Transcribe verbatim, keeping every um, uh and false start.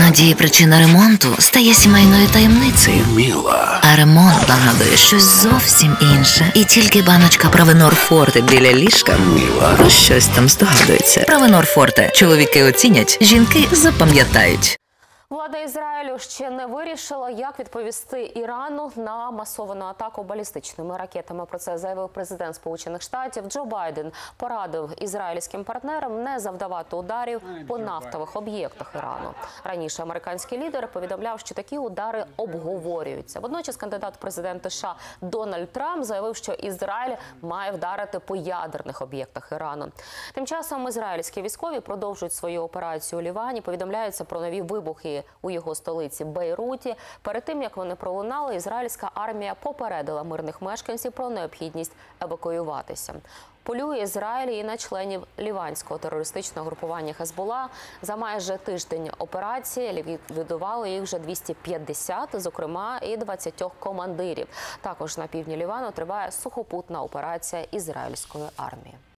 Іноді причина ремонту стає сімейною таємницею. Міла. А ремонт нагадує щось зовсім інше. І тільки баночка Провенор Форте біля ліжка Міла. про щось там здогадується. Провенор Форте. Чоловіки оцінять, жінки запам'ятають. Влада Ізраїлю ще не вирішила, як відповісти Ірану на масовану атаку балістичними ракетами. Про це заявив президент Сполучених Штатів. Джо Байден порадив ізраїльським партнерам не завдавати ударів по нафтових об'єктах Ірану. Раніше американський лідер повідомляв, що такі удари обговорюються. Водночас кандидат в президенти США Дональд Трамп заявив, що Ізраїль має вдарити по ядерних об'єктах Ірану. Тим часом ізраїльські військові продовжують свою операцію у Лівані. Повідомляються про нові вибухи у його столиці Бейруті. Перед тим, як вони пролунали, ізраїльська армія попередила мирних мешканців про необхідність евакуюватися. Полює Ізраїль і на членів ліванського терористичного групування Хезболла. За майже тиждень операції ліквідували їх вже двісті п'ятдесят, зокрема і двадцять командирів. Також на півдні Лівану триває сухопутна операція ізраїльської армії.